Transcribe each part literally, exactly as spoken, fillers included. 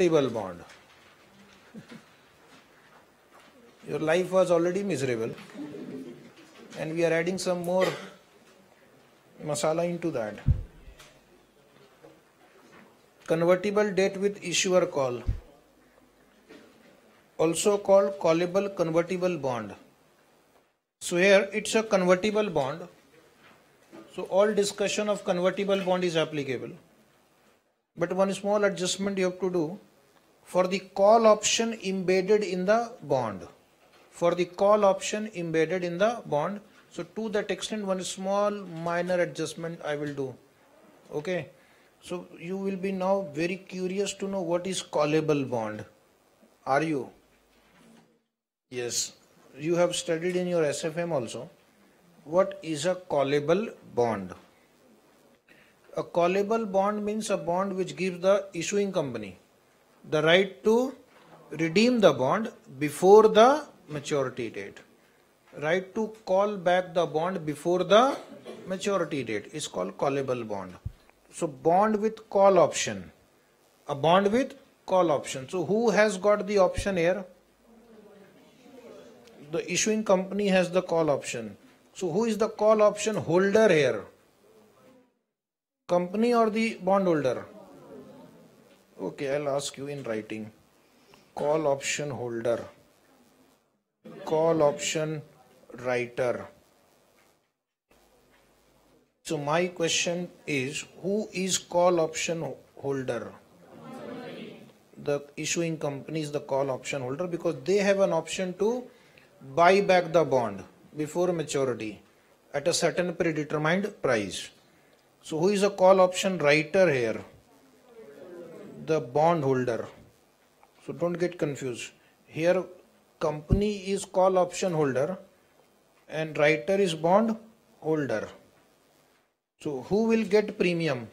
convertible bond. Your life was already miserable and we are adding some more masala into that. Convertible debt with issuer call, also called callable convertible bond. So here it's a convertible bond. So all discussion of convertible bond is applicable. But one small adjustment you have to do for the call option embedded in the bond. For the call option embedded in the bond. So to that extent, one small minor adjustment I will do. Okay. So you will be now very curious to know what is callable bond. Are you? Yes. You have studied in your S F M also. What is a callable bond? A callable bond means a bond which gives the issuing company the right to redeem the bond before the maturity date. Right to call back the bond before the maturity date is called callable bond. So bond with call option. A bond with call option. So who has got the option here? The issuing company has the call option. So who is the call option holder here? Company or the bondholder? Okay, I'll ask you in writing. Call option holder. Call option writer. So my question is, who is call option holder? The issuing company is the call option holder because they have an option to buy back the bond before maturity at a certain predetermined price. So who is a call option writer here? The bond holder. So don't get confused. Here company is call option holder and writer is bond holder. So who will get premium?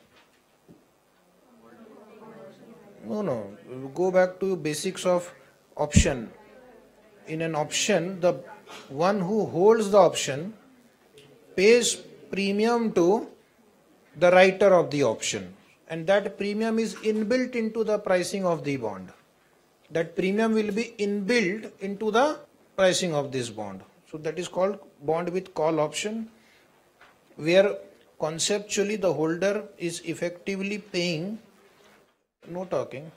No, no. Go back to basics of option. In an option, the one who holds the option pays premium to the writer of the option, and that premium is inbuilt into the pricing of the bond. That premium will be inbuilt into the pricing of this bond. So that is called bond with call option, where conceptually the holder is effectively paying. No talking.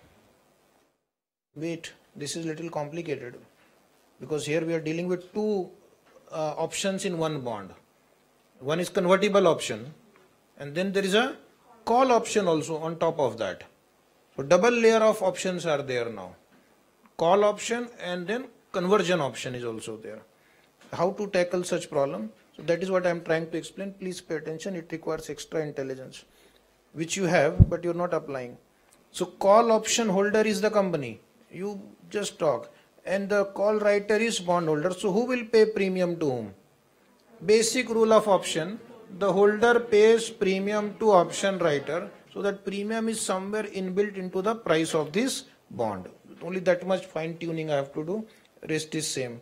Wait, this is little complicated because here we are dealing with two uh, options in one bond. One is convertible option and then there is a call option also on top of that. So double layer of options are there now. Call option and then conversion option is also there. How to tackle such problem? So that is what I am trying to explain. Please pay attention. It requires extra intelligence, which you have, but you're not applying. So call option holder is the company. You just talk. And the call writer is bondholder. So who will pay premium to whom? Basic rule of option. The holder pays premium to option writer. So that premium is somewhere inbuilt into the price of this bond. Only that much fine tuning I have to do. Rest is same.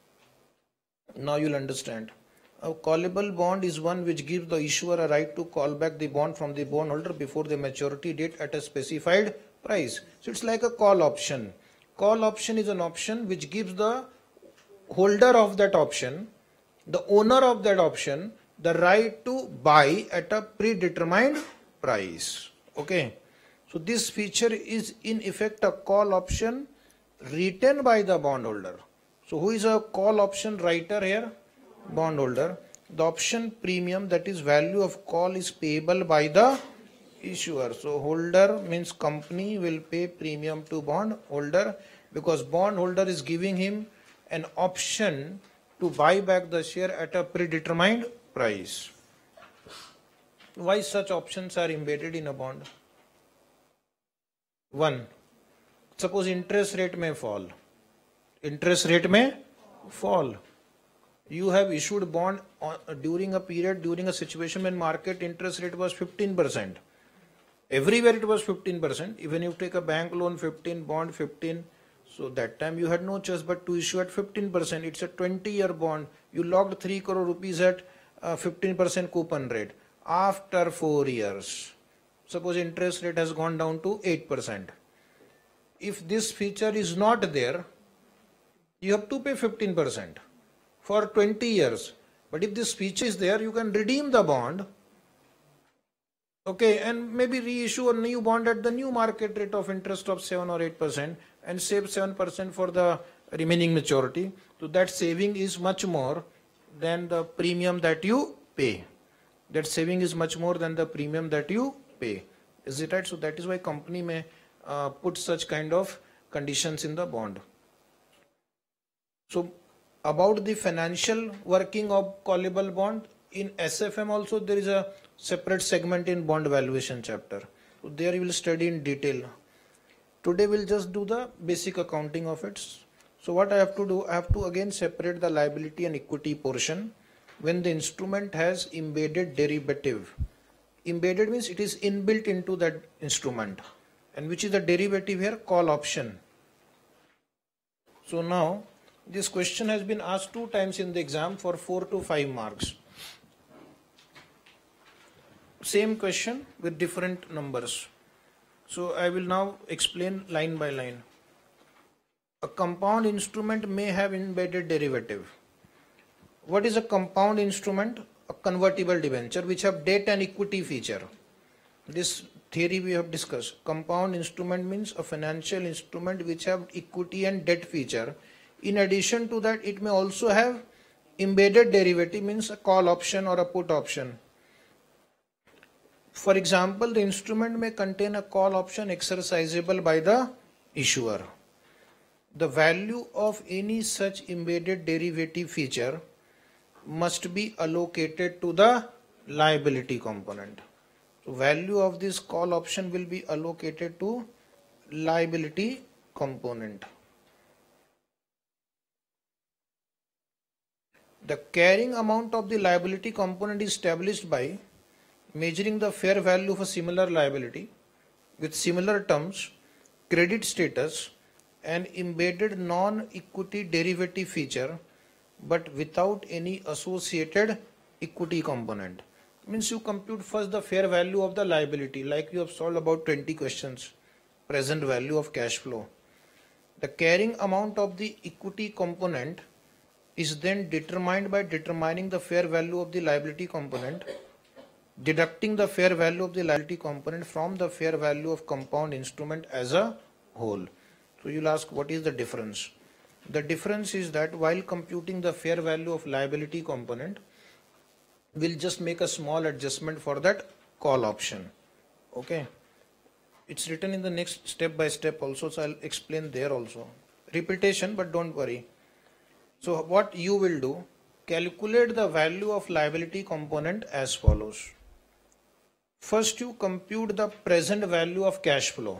Now you'll understand. A callable bond is one which gives the issuer a right to call back the bond from the bondholder before the maturity date at a specified price. So it's like a call option. Call option is an option which gives the holder of that option, the owner of that option, the right to buy at a predetermined price. Okay. So this feature is in effect a call option written by the bondholder. So who is a call option writer here? Bondholder. The option premium, that is value of call, is payable by the issuer. So holder means company will pay premium to bondholder because bondholder is giving him an option to buy back the share at a predetermined price. Why such options are embedded in a bond? One, suppose interest rate may fall. Interest rate may fall. You have issued bond on, uh, during a period, during a situation when market interest rate was fifteen percent. Everywhere it was fifteen percent. Even if you take a bank loan fifteen, bond fifteen. So that time you had no choice but to issue at fifteen percent. It's a twenty year bond. You locked three crore rupees at uh, fifteen percent coupon rate. After four years, suppose interest rate has gone down to eight percent. if this feature is not there, you have to pay fifteen percent for twenty years. But if this feature is there, you can redeem the bond, okay, and maybe reissue a new bond at the new market rate of interest of seven or eight percent and save seven percent for the remaining maturity. So that saving is much more than the premium that you pay. That saving is much more than the premium that you pay. Is it right? So that is why company may uh, put such kind of conditions in the bond. So about the financial working of callable bond, in S F M also there is a separate segment in bond valuation chapter. So there you will study in detail. Today we'll just do the basic accounting of it. So what I have to do, I have to again separate the liability and equity portion when the instrument has embedded derivative. Embedded means it is inbuilt into that instrument. And which is the derivative here? Call option. So now this question has been asked two times in the exam for four to five marks. Same question with different numbers. So I will now explain line by line. A compound instrument may have embedded derivative. What is a compound instrument? A convertible debenture which have debt and equity feature. This theory we have discussed. Compound instrument means a financial instrument which have equity and debt feature. In addition to that, it may also have embedded derivative, means a call option or a put option. For example, the instrument may contain a call option exercisable by the issuer. The value of any such embedded derivative feature must be allocated to the liability component. So value of this call option will be allocated to liability component. The carrying amount of the liability component is established by measuring the fair value of a similar liability with similar terms, credit status, and embedded non-equity derivative feature, but without any associated equity component. Means you compute first the fair value of the liability, like you have solved about twenty questions, present value of cash flow. The carrying amount of the equity component is then determined by determining the fair value of the liability component, deducting the fair value of the liability component from the fair value of compound instrument as a whole. So you'll ask, what is the difference? The difference is that while computing the fair value of liability component, we'll just make a small adjustment for that call option. Okay. It's written in the next step by step also, so I'll explain there also. Repetition, but don't worry. So what you will do, calculate the value of liability component as follows. First you compute the present value of cash flow.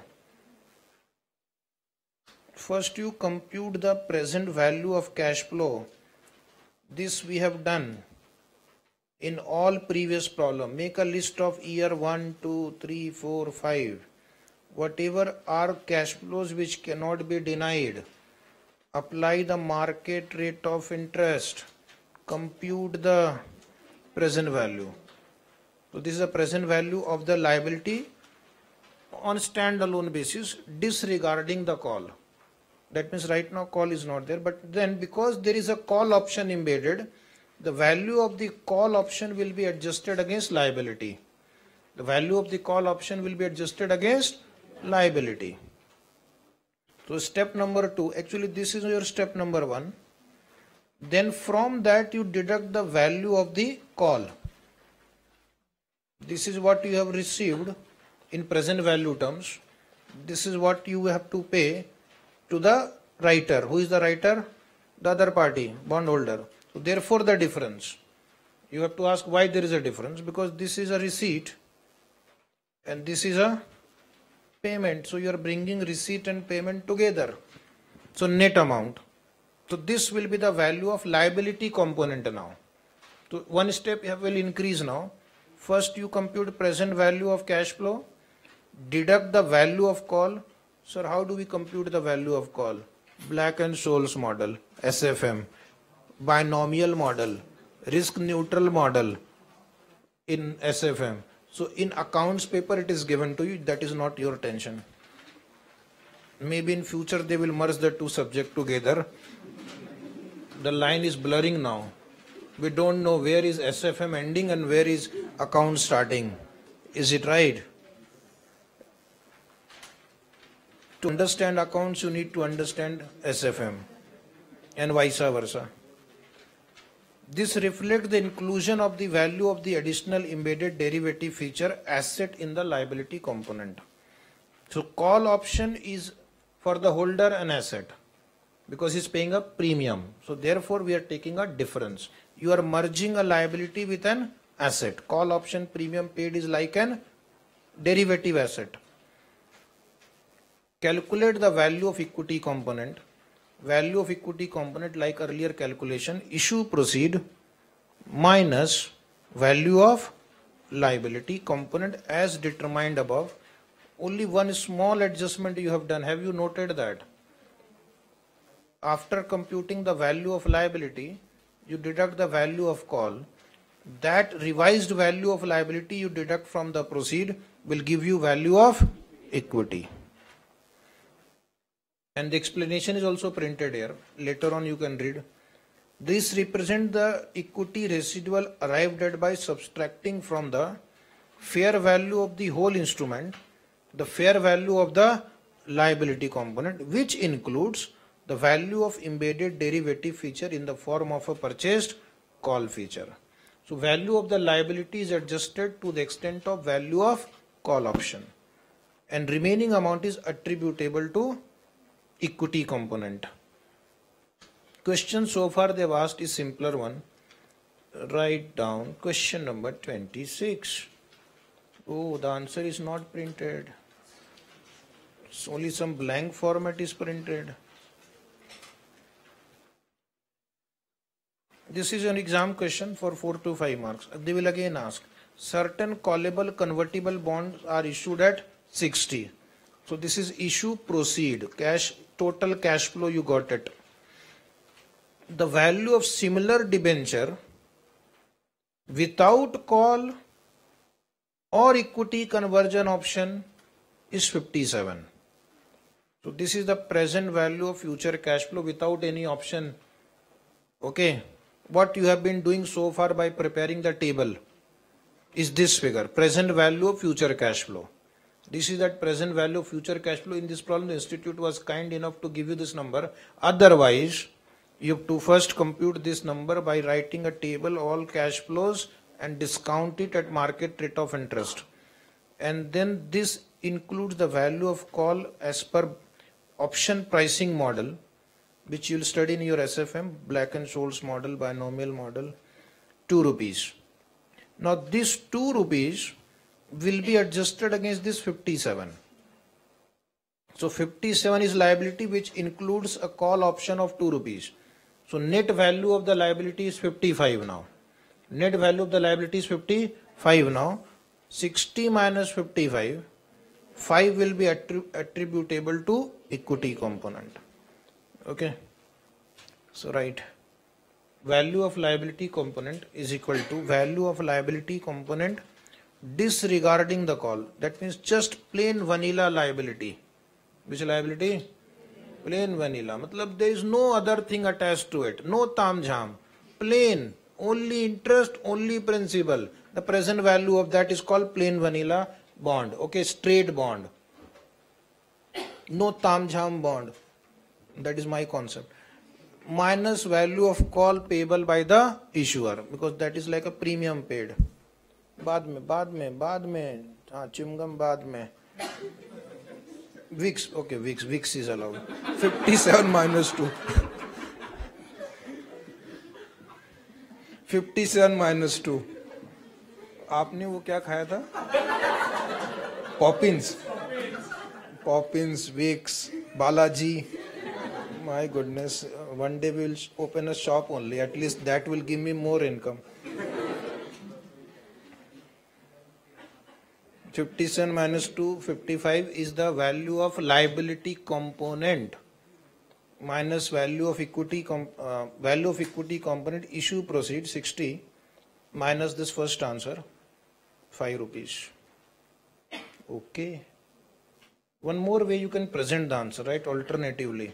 First you compute the present value of cash flow. This we have done in all previous problem. Make a list of year one, two, three, four, five. Whatever are cash flows which cannot be denied. Apply the market rate of interest. Compute the present value. So this is the present value of the liability on standalone basis, disregarding the call. That means right now call is not there, but then because there is a call option embedded, the value of the call option will be adjusted against liability. The value of the call option will be adjusted against liability. So step number two, actually this is your step number one. Then from that you deduct the value of the call. This is what you have received in present value terms. This is what you have to pay to the writer. Who is the writer? The other party, bondholder. So therefore the difference. You have to ask why there is a difference, because this is a receipt and this is a payment. So you are bringing receipt and payment together. So net amount. So this will be the value of liability component now. So one step will increase now. First you compute present value of cash flow, deduct the value of call. Sir, how do we compute the value of call? Black and Scholes model, S F M, binomial model, risk neutral model in S F M. So in accounts paper it is given to you, that is not your tension. Maybe in future they will merge the two subjects together. The line is blurring now. We don't know where is S F M ending and where is account starting. Is it right? To understand accounts, you need to understand S F M and vice versa. This reflects the inclusion of the value of the additional embedded derivative feature asset in the liability component. So call option is for the holder an asset because he's paying a premium. So therefore we are taking a difference. You are merging a liability with an asset. Call option premium paid is like an derivative asset. Calculate the value of equity component. Value of equity component like earlier calculation, issue proceed minus value of liability component as determined above. Only one small adjustment you have done. Have you noted that? After computing the value of liability, you deduct the value of call. That revised value of liability you deduct from the proceed will give you value of equity. And the explanation is also printed here. Later on you can read. This represents the equity residual arrived at by subtracting from the fair value of the whole instrument the fair value of the liability component, which includes the value of embedded derivative feature in the form of a purchased call feature. So value of the liability is adjusted to the extent of value of call option, and remaining amount is attributable to equity component. Question so far they've asked is simpler one. Write down question number twenty-six. Oh, the answer is not printed. It's only some blank format is printed. This is an exam question for four to five marks. They will again ask, certain callable convertible bonds are issued at sixty. So this is issue proceed, cash, total cash flow you got it. The value of similar debenture without call or equity conversion option is fifty-seven. So this is the present value of future cash flow without any option. Okay. What you have been doing so far by preparing the table is this figure, present value of future cash flow. This is that present value of future cash flow. In this problem, the institute was kind enough to give you this number. Otherwise, you have to first compute this number by writing a table, all cash flows, and discount it at market rate of interest. And then this includes the value of call as per option pricing model, which you will study in your S F M, Black-Scholes model, binomial model, two rupees. Now this two rupees will be adjusted against this fifty-seven. So fifty-seven is liability which includes a call option of two rupees. So net value of the liability is fifty-five now. Net value of the liability is fifty-five now. sixty minus fifty-five, five will be attrib attributable to equity component. Okay. So right. Value of liability component is equal to value of liability component disregarding the call. That means just plain vanilla liability. Which liability? Plain vanilla. Matlab there is no other thing attached to it. No tam jam. Plain. Only interest, only principal. The present value of that is called plain vanilla bond. Okay, straight bond. No tam jam bond. That is my concept. Minus value of call payable by the issuer, because that is like a premium paid. Baad mein, baad mein, baad mein. हाँ, chewing baad mein. Wix, okay, Wix, Wix is allowed. fifty-seven minus two. fifty-seven minus two. आपने वो क्या खाया था? Poppins. Poppins, Wix, Balaji. My goodness, one day we will open a shop only. At least that will give me more income. fifty-seven minus two, fifty-five is the value of liability component minus value of equity com uh, value of equity component issue proceed sixty minus this first answer five rupees. Okay. One more way you can present the answer, right? Alternatively.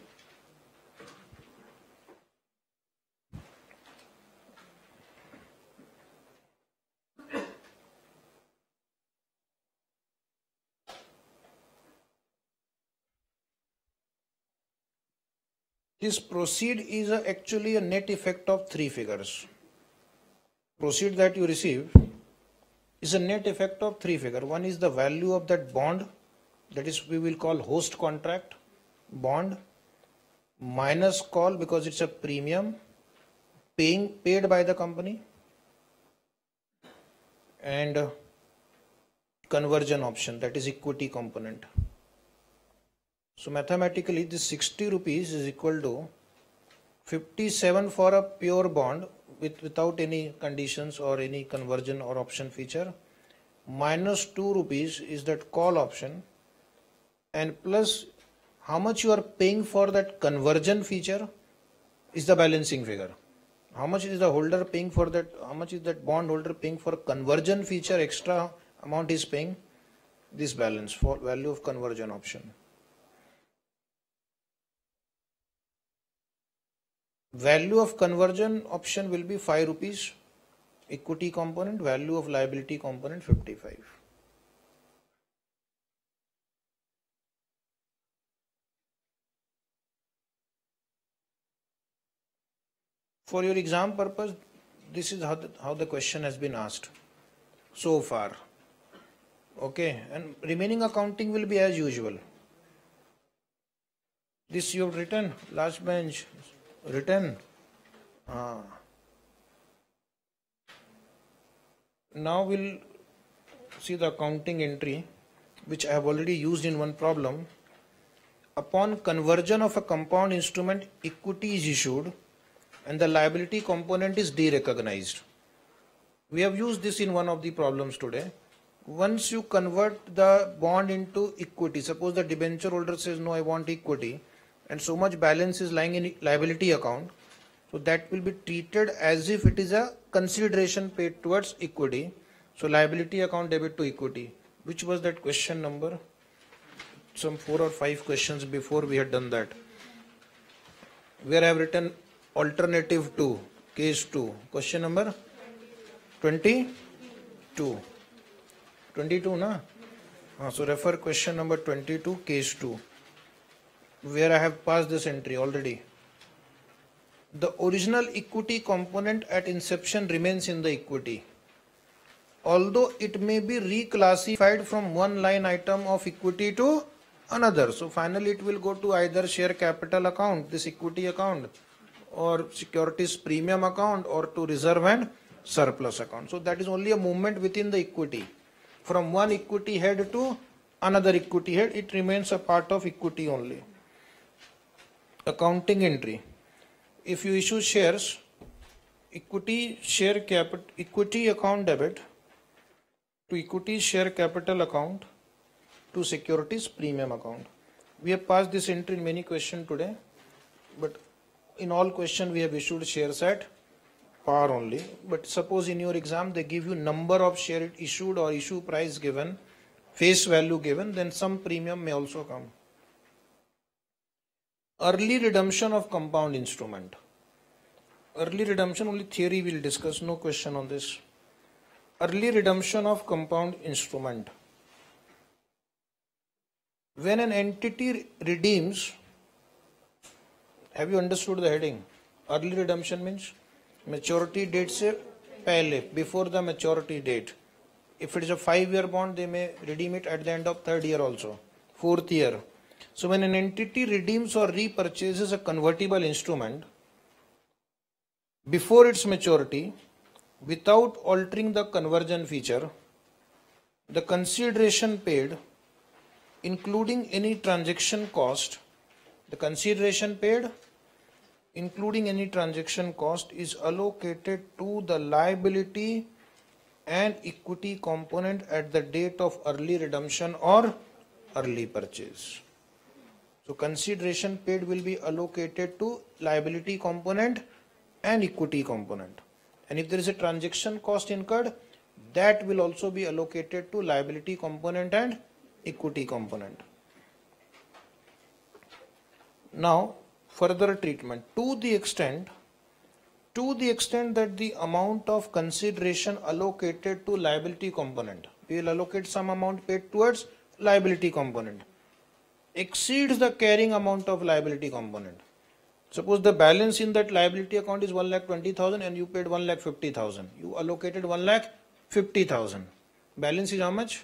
This proceed is a, actually a net effect of three figures. Proceed that you receive is a net effect of three figures. One is the value of that bond, that is we will call host contract bond, minus call because it's a premium paying paid by the company, and uh, conversion option, that is equity component. So mathematically this sixty rupees is equal to fifty-seven for a pure bond with without any conditions or any conversion or option feature, minus two rupees is that call option, and plus how much you are paying for that conversion feature is the balancing figure. How much is the holder paying for that, how much is that bond holder paying for conversion feature, extra amount is paying, this balance for value of conversion option. Value of conversion option will be five rupees, equity component, value of liability component fifty-five. For your exam purpose, this is how the, how the question has been asked so far. Okay, and remaining accounting will be as usual. This you have written, last bench, written. Ah. Now we'll see the accounting entry, which I have already used in one problem. Upon conversion of a compound instrument, equity is issued and the liability component is derecognized. We have used this in one of the problems today. Once you convert the bond into equity, suppose the debenture holder says no, I want equity, and so much balance is lying in liability account, so that will be treated as if it is a consideration paid towards equity. So liability account debit to equity. Which was that question number? Some four or five questions before we had done that, where I have written alternative two, case two, question number twenty-two. twenty-two, na? Uh, so refer question number twenty-two, case two, where I have passed this entry already. The original equity component at inception remains in the equity, although it may be reclassified from one line item of equity to another. So finally it will go to either share capital account, this equity account, or securities premium account, or to reserve and surplus account. So that is only a movement within the equity. From one equity head to another equity head, it remains a part of equity only. Accounting entry. If you issue shares, equity share capital, equity account debit to equity share capital account to securities premium account. We have passed this entry in many questions today, but in all questions we have issued shares at par only. But suppose in your exam they give you number of share issued or issue price given, face value given, then some premium may also come. Early redemption of compound instrument. Early redemption, only theory we will discuss, no question on this. Early redemption of compound instrument. When an entity redeems, have you understood the heading? Early redemption means maturity date se pehle, before the maturity date. If it is a five year bond, they may redeem it at the end of third year also, fourth year. So when an entity redeems or repurchases a convertible instrument before its maturity, without altering the conversion feature, the consideration paid, including any transaction cost, the consideration paid, including any transaction cost, is allocated to the liability and equity component at the date of early redemption or early purchase. So consideration paid will be allocated to liability component and equity component. And if there is a transaction cost incurred, that will also be allocated to liability component and equity component. Now further treatment to the extent to the extent that the amount of consideration allocated to liability component, we will allocate some amount paid towards liability component, exceeds the carrying amount of liability component. Suppose the balance in that liability account is one lakh twenty thousand and you paid one lakh fifty thousand. You allocated one lakh fifty thousand. Balance is how much?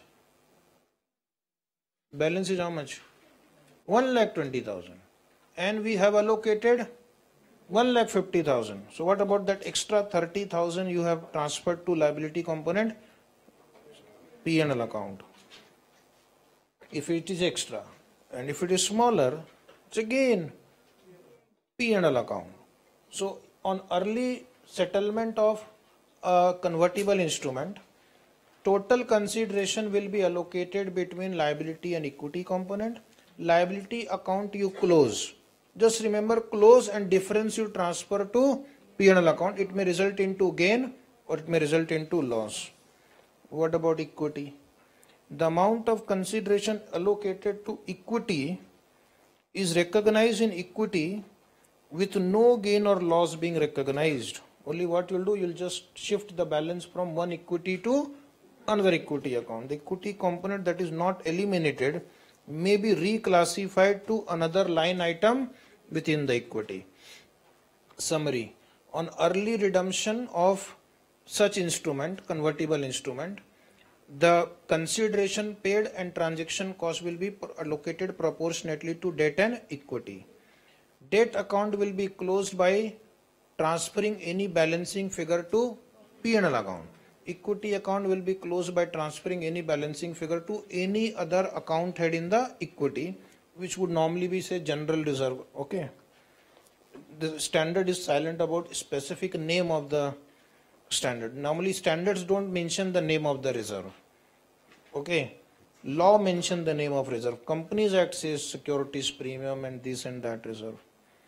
Balance is how much? one lakh twenty thousand. And we have allocated one lakh fifty thousand. So what about that extra thirty thousand you have transferred to liability component? P and L account. If it is extra, and if it is smaller, it's again P and L account. So on early settlement of a convertible instrument, total consideration will be allocated between liability and equity component. Liability account you close. Just remember, close and difference you transfer to P and L account. It may result into gain or it may result into loss. What about equity? The amount of consideration allocated to equity is recognized in equity with no gain or loss being recognized. Only what you'll do, you'll just shift the balance from one equity to another equity account. The equity component that is not eliminated may be reclassified to another line item within the equity. Summary: on early redemption of such instrument, convertible instrument, the consideration paid and transaction cost will be allocated proportionately to debt and equity. Debt account will be closed by transferring any balancing figure to P and L account. Equity account will be closed by transferring any balancing figure to any other account head in the equity, which would normally be, say, general reserve. Okay. The standard is silent about specific name of the standard. Normally standards don't mention the name of the reserve. Okay. Law mention the name of reserve. Companies Act says securities premium and this and that reserve.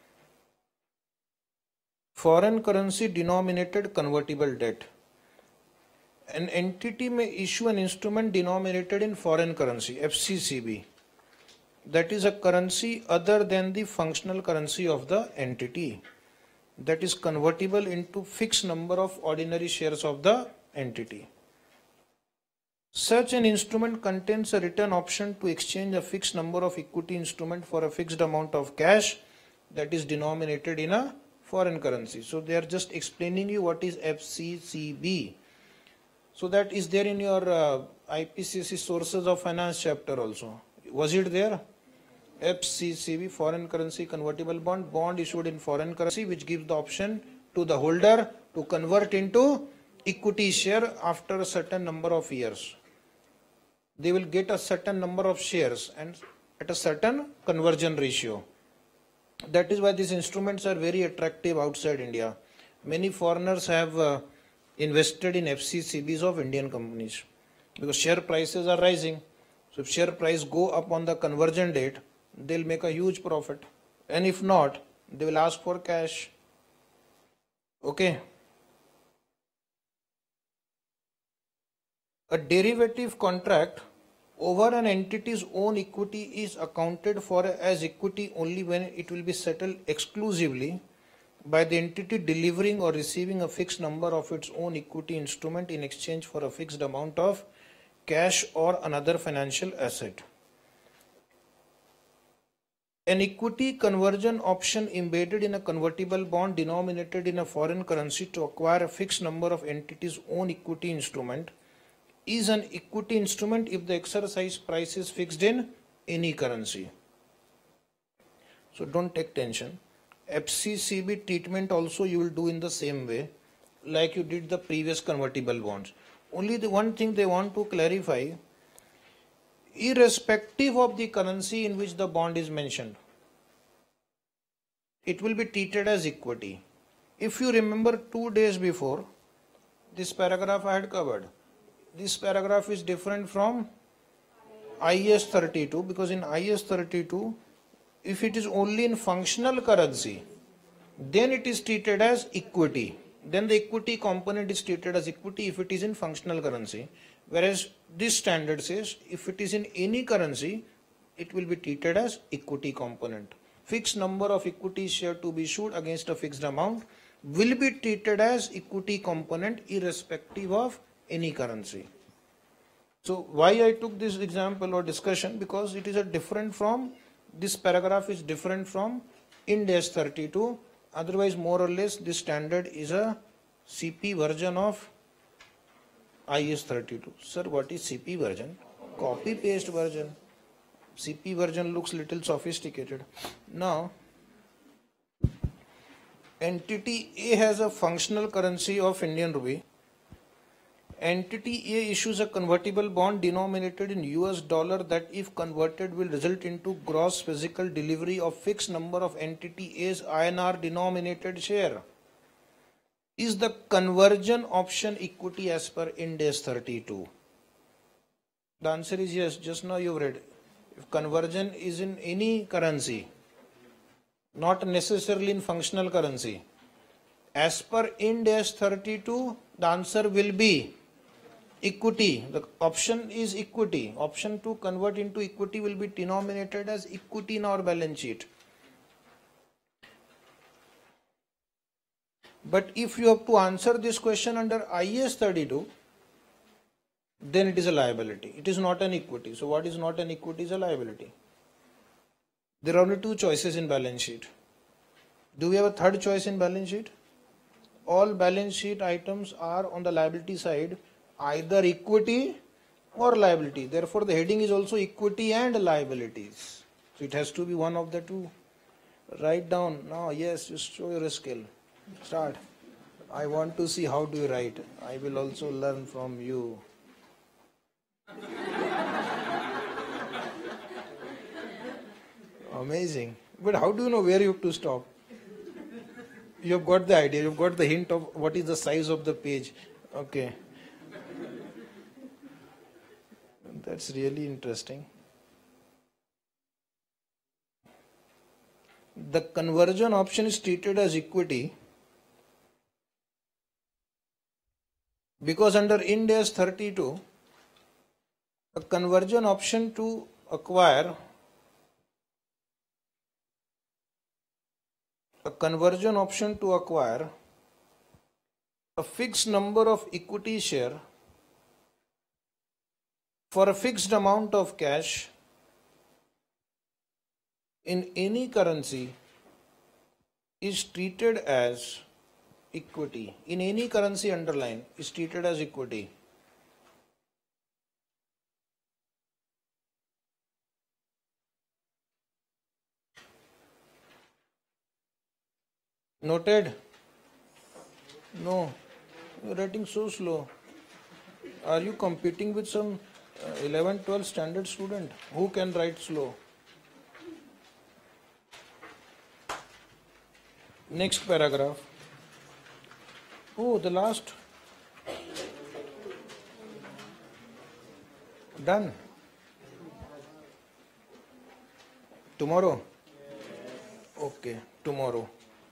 Foreign currency denominated convertible debt. An entity may issue an instrument denominated in foreign currency, F C C B. That is a currency other than the functional currency of the entity, that is convertible into fixed number of ordinary shares of the entity. Such an instrument contains a written option to exchange a fixed number of equity instrument for a fixed amount of cash that is denominated in a foreign currency. So they are just explaining you what is F C C B. So that is there in your uh, I P C C sources of finance chapter also. Was it there? F C C B, foreign currency convertible bond, bond issued in foreign currency, which gives the option to the holder to convert into equity share after a certain number of years. They will get a certain number of shares and at a certain conversion ratio. That is why these instruments are very attractive outside India. Many foreigners have uh, invested in F C C Bs of Indian companies because share prices are rising. So if share price go up on the conversion date, they'll make a huge profit. And if not, they will ask for cash. Okay. A derivative contract over an entity's own equity is accounted for as equity only when it will be settled exclusively by the entity delivering or receiving a fixed number of its own equity instrument in exchange for a fixed amount of cash or another financial asset. An equity conversion option embedded in a convertible bond denominated in a foreign currency to acquire a fixed number of entities' own equity instrument is an equity instrument if the exercise price is fixed in any currency. So don't take tension. F C C B treatment also you will do in the same way like you did the previous convertible bonds. Only the one thing they want to clarify, irrespective of the currency in which the bond is mentioned, it will be treated as equity. If you remember two days before, this paragraph I had covered. This paragraph is different from I S thirty-two because in I S thirty-two, if it is only in functional currency, then it is treated as equity. Then the equity component is treated as equity if it is in functional currency. Whereas this standard says if it is in any currency, it will be treated as equity component. fixed number of equity share to be issued against a fixed amount will be treated as equity component irrespective of any currency. So why I took this example or discussion, because it is a different from, this paragraph is different from Ind AS thirty-two. Otherwise, more or less, this standard is a C P version of I A S thirty-two. Sir, what is C P version? Copy paste version. C P version looks little sophisticated. Now, entity A has a functional currency of Indian rupee. Entity A issues a convertible bond denominated in U S dollar that, if converted, will result into gross physical delivery of fixed number of entity A's I N R denominated share. Is the conversion option equity as per Ind AS thirty-two? The answer is yes. Just now you've read. If conversion is in any currency, not necessarily in functional currency, as per Ind AS thirty-two, the answer will be equity. The option is equity. Option to convert into equity will be denominated as equity in our balance sheet. But if you have to answer this question under I A S thirty-two, then it is a liability. It is not an equity. So what is not an equity is a liability. There are only two choices in balance sheet. Do we have a third choice in balance sheet? All balance sheet items are on the liability side, either equity or liability. Therefore, the heading is also equity and liabilities. So it has to be one of the two. Write down. Now, yes, just show your skill. Start. I want to see how do you write. I will also learn from you. Amazing. But how do you know where you have to stop? You have got the idea. You have got the hint of what is the size of the page. Okay. That's really interesting. The conversion option is treated as equity because under Ind AS thirty-two, a conversion option to acquire a conversion option to acquire a fixed number of equity share for a fixed amount of cash in any currency is treated as equity. In any currency, underline, is treated as equity. Noted? No. You're writing so slow. Are you competing with some uh, eleven twelve standard student who can write slow? Next paragraph. Oh, the last. Done. Tomorrow? Okay, tomorrow.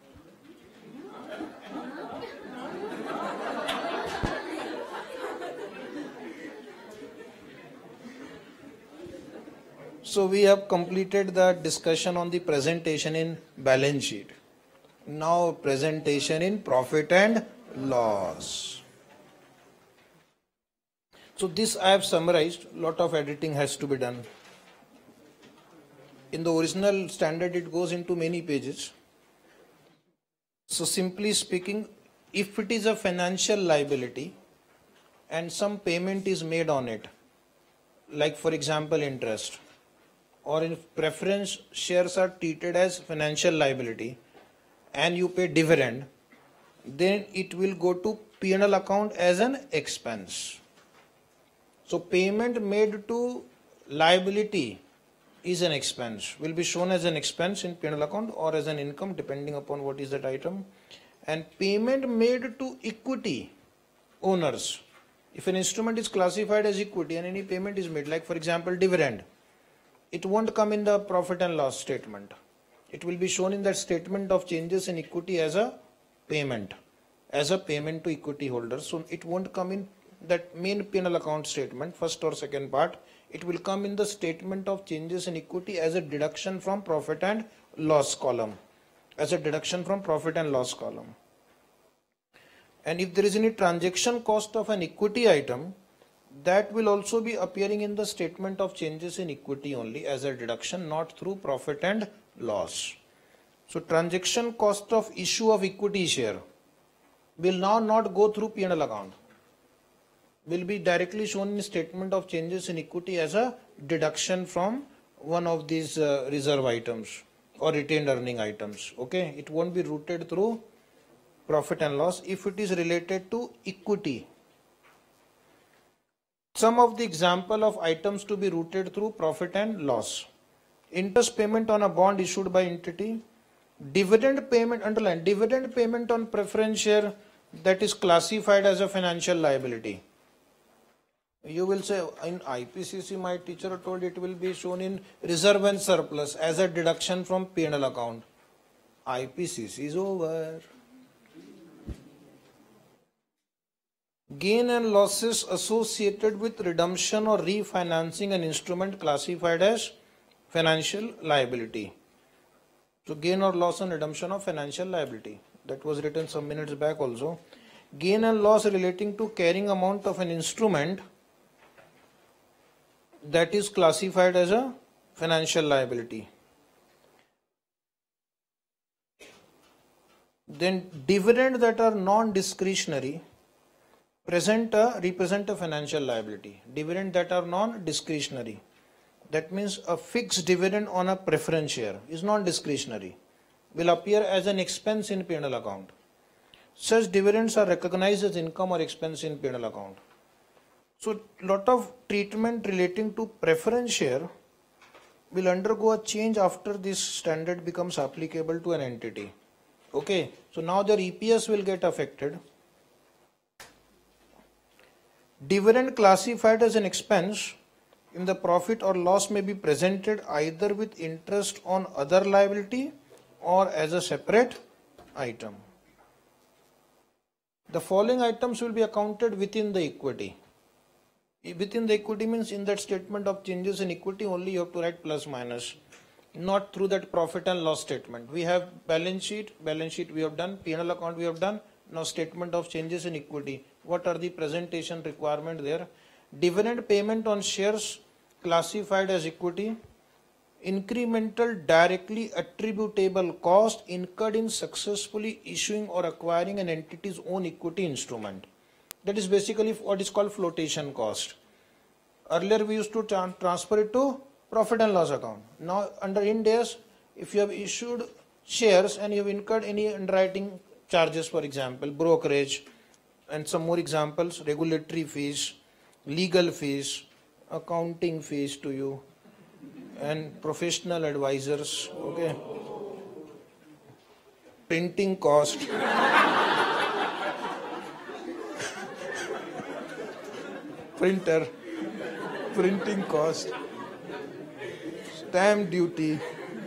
So we have completed the discussion on the presentation in balance sheet. Now presentation in profit and loss. So this I have summarized. Lot of editing has to be done. In the original standard it goes into many pages. So simply speaking, if it is a financial liability and some payment is made on it, like for example interest, or in preference shares are treated as financial liability and you pay dividend, then it will go to P and L account as an expense. So payment made to liability is an expense, will be shown as an expense in P and L account or as an income depending upon what is that item. And payment made to equity owners, if an instrument is classified as equity and any payment is made, like for example dividend, it won't come in the profit and loss statement. It will be shown in that statement of changes in equity as a payment, as a payment to equity holders. So it won't come in that main P and L account statement, first or second part. It will come in the statement of changes in equity as a deduction from profit and loss column as a deduction from profit and loss column. And if there is any transaction cost of an equity item, that will also be appearing in the statement of changes in equity only as a deduction, not through profit and loss. So transaction cost of issue of equity share will now not go through P and L account, will be directly shown in statement of changes in equity as a deduction from one of these uh, reserve items or retained earning items. Okay, it won't be routed through profit and loss if it is related to equity. Some of the example of items to be routed through profit and loss: interest payment on a bond issued by entity, dividend payment, underline, dividend payment on preference share that is classified as a financial liability. You will say in I P C C my teacher told it will be shown in reserve and surplus as a deduction from P and L account. I P C C is over. Gain and losses associated with redemption or refinancing an instrument classified as financial liability. So gain or loss on redemption of financial liability, that was written some minutes back also. Gain and loss relating to carrying amount of an instrument that is classified as a financial liability. Then dividend that are non-discretionary present a, represent a financial liability. Dividend that are non-discretionary, that means a fixed dividend on a preference share is non-discretionary, will appear as an expense in P and L account. Such dividends are recognized as income or expense in P and L account. So lot of treatment relating to preference share will undergo a change after this standard becomes applicable to an entity. Okay, so now their E P S will get affected. Dividend classified as an expense in the profit or loss may be presented either with interest on other liability or as a separate item. The following items will be accounted within the equity. Within the equity means in that statement of changes in equity only you have to write plus minus, not through that profit and loss statement. We have balance sheet, balance sheet we have done, P and L account we have done, now statement of changes in equity. What are the presentation requirement there? Dividend payment on shares classified as equity, incremental directly attributable cost incurred in successfully issuing or acquiring an entity's own equity instrument. That is basically what is called flotation cost. Earlier we used to tra transfer it to profit and loss account. Now under Ind AS, if you have issued shares and you have incurred any underwriting charges, for example, brokerage, and some more examples, regulatory fees, legal fees, accounting fees to you, and professional advisors, okay, printing cost, printer, printing cost, stamp duty,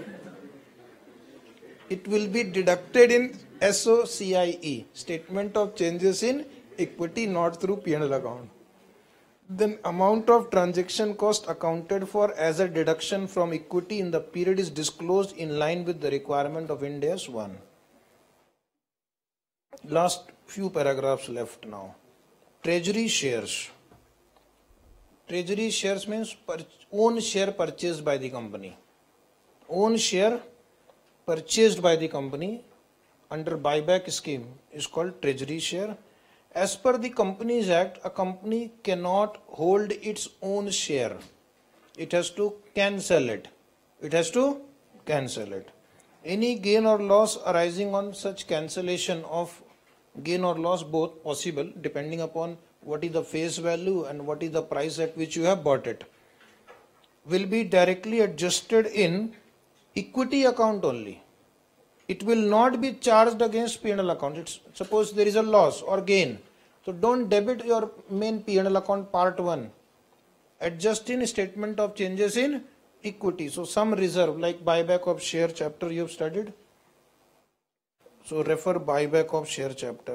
it will be deducted in S O C I E, statement of changes in equity, not through P and L account. Then amount of transaction cost accounted for as a deduction from equity in the period is disclosed in line with the requirement of Ind AS one. Last few paragraphs left now. Treasury shares. Treasury shares means own share purchased by the company. Own share purchased by the company under buyback scheme is called treasury share. As per the Companies Act, a company cannot hold its own share. It has to cancel it. It has to cancel it. Any gain or loss arising on such cancellation of gain or loss, both possible depending upon what is the face value and what is the price at which you have bought it, will be directly adjusted in equity account only. It will not be charged against P and L account. It's, suppose there is a loss or gain, so don't debit your main P and L account part one. Adjust in statement of changes in equity. So some reserve like buyback of share chapter you have studied. So refer buyback of share chapter.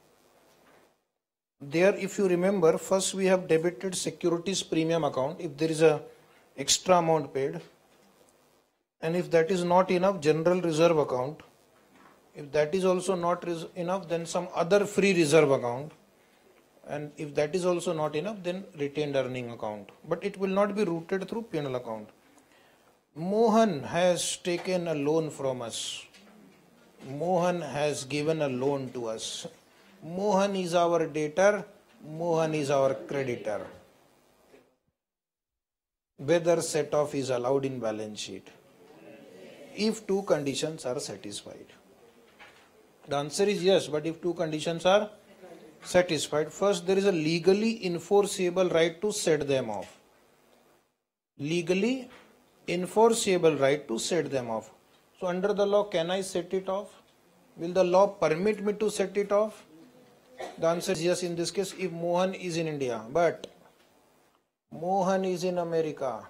There, if you remember, first we have debited securities premium account if there is a extra amount paid. And if that is not enough, general reserve account. If that is also not enough, then some other free reserve account. And if that is also not enough, then retained earning account. But it will not be routed through P and L account. Mohan has taken a loan from us. Mohan has given a loan to us. Mohan is our debtor. Mohan is our creditor. Whether set off is allowed in balance sheet if two conditions are satisfied. The answer is yes, but if two conditions are satisfied, first there is a legally enforceable right to set them off. Legally enforceable right to set them off. So under the law, can I set it off? Will the law permit me to set it off? The answer is yes in this case if Mohan is in India, but Mohan is in America.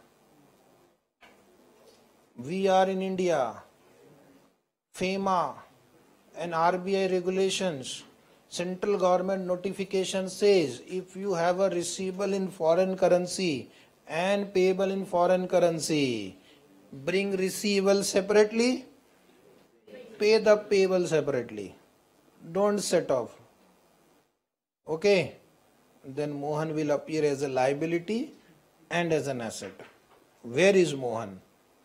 We are in India. FEMA and R B I regulations, central government notification says if you have a receivable in foreign currency and payable in foreign currency, bring receivable separately, pay the payable separately. Don't set off. Okay? Then Mohan will appear as a liability and as an asset. Where is Mohan?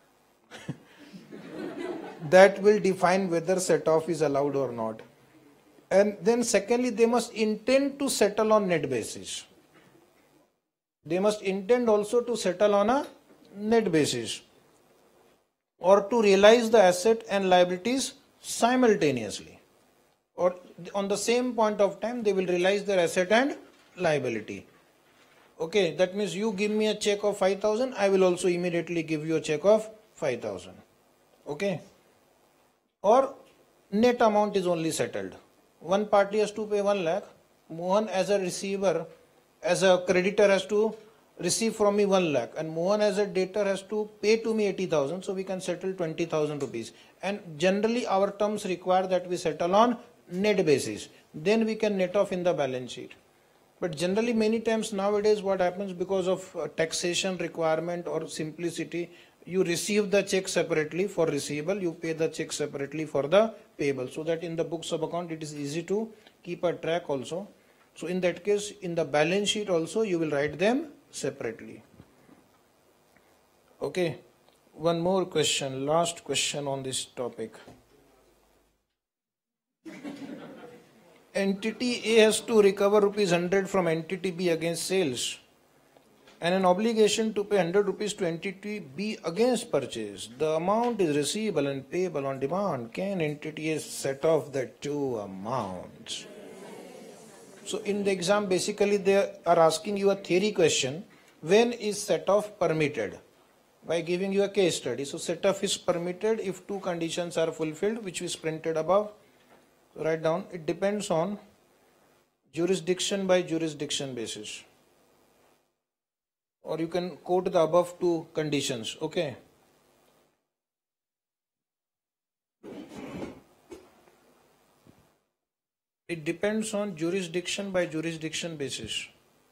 That will define whether set off is allowed or not. And then secondly, they must intend to settle on net basis. They must intend also to settle on a net basis or to realize the asset and liabilities simultaneously, or on the same point of time they will realize their asset and liability. Okay, that means you give me a check of five thousand, I will also immediately give you a check of five thousand. Okay, or net amount is only settled. One party has to pay one lakh. Mohan as a receiver, as a creditor has to receive from me one lakh, and Mohan as a debtor has to pay to me eighty thousand, so we can settle twenty thousand rupees. And generally our terms require that we settle on net basis. Then we can net off in the balance sheet. But generally many times nowadays what happens, because of taxation requirement or simplicity, you receive the check separately for receivable, you pay the check separately for the payable, so that in the books of account it is easy to keep a track also. So in that case, in the balance sheet also you will write them separately. Okay, one more question, last question on this topic. Entity A has to recover rupees one hundred from entity B against sales, and an obligation to pay one hundred rupees to entity B against purchase. The amount is receivable and payable on demand. Can entity A set off the two amounts? So in the exam, basically they are asking you a theory question. When is set off permitted? By giving you a case study. So set off is permitted if two conditions are fulfilled, which is printed above. Write down, it depends on jurisdiction by jurisdiction basis. Or you can quote the above two conditions. Okay. It depends on jurisdiction by jurisdiction basis.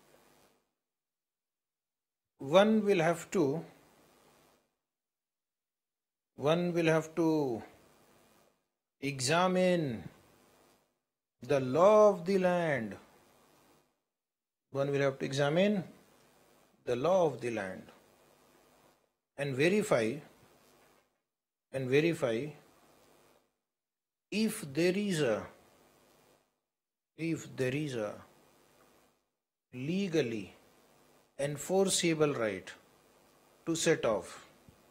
One will have to, one will have to examine the law of the land. One will have to examine the law of the land and verify and verify if there is a if there is a legally enforceable right to set off.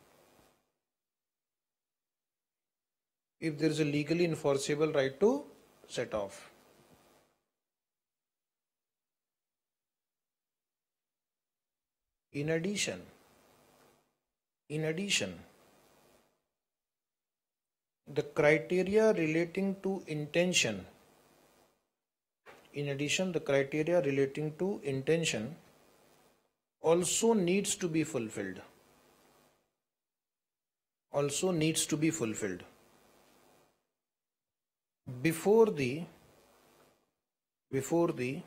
If there is a legally enforceable right to set off. In addition, in addition, the criteria relating to intention, in addition, the criteria relating to intention also needs to be fulfilled. Also needs to be fulfilled. Before the, before the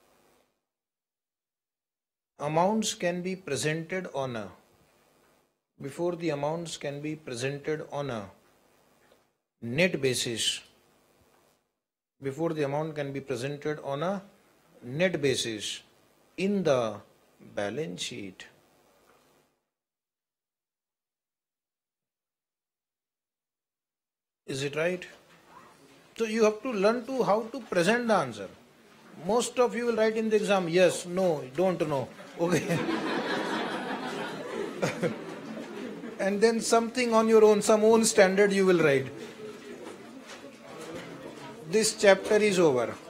amounts can be presented on a before the amounts can be presented on a net basis, before the amount can be presented on a net basis in the balance sheet. Is it right? So you have to learn to how to present the answer. Most of you will write in the exam, yes, no, don't know. Okay. And then something on your own, some own standard you will write. This chapter is over.